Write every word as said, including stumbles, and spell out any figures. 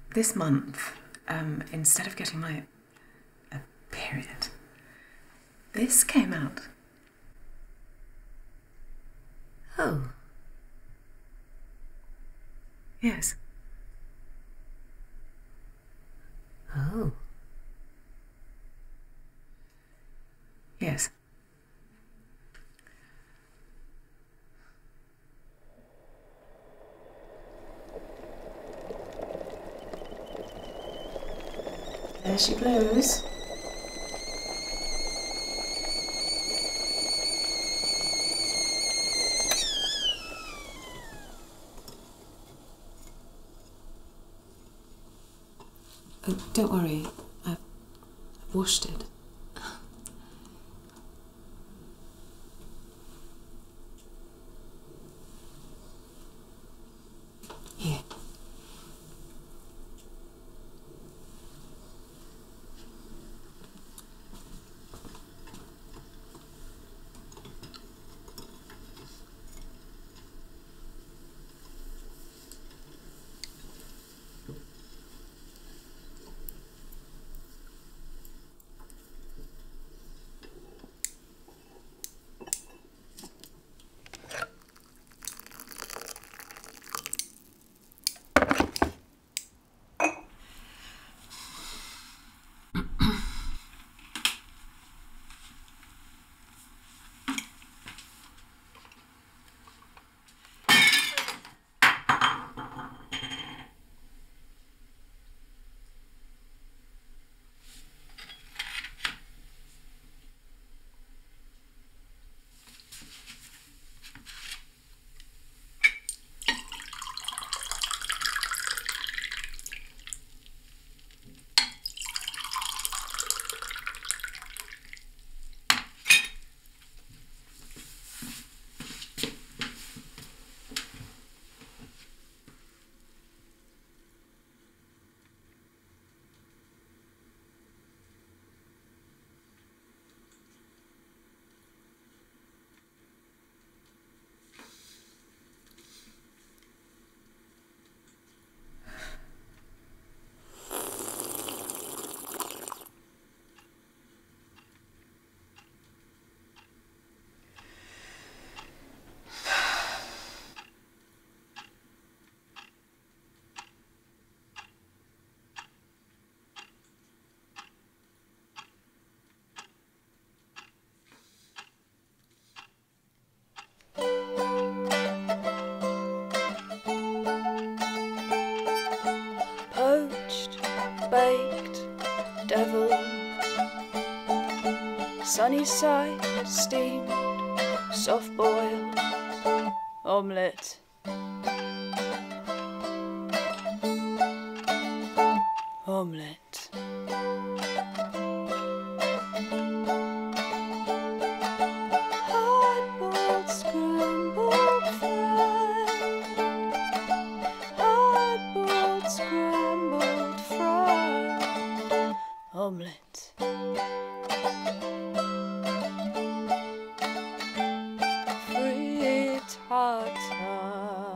this month, um, instead of getting my uh, period, this came out. Oh. Yes. Oh. Yes. There she blows. Oh, don't worry. I've, I've washed it. Here. Baked, deviled, sunny side, steamed, soft boiled, omelette. Omelette. Hard-boiled, scrambled, fried. Hard-boiled, scrambled, fried. Omelette. Frittata.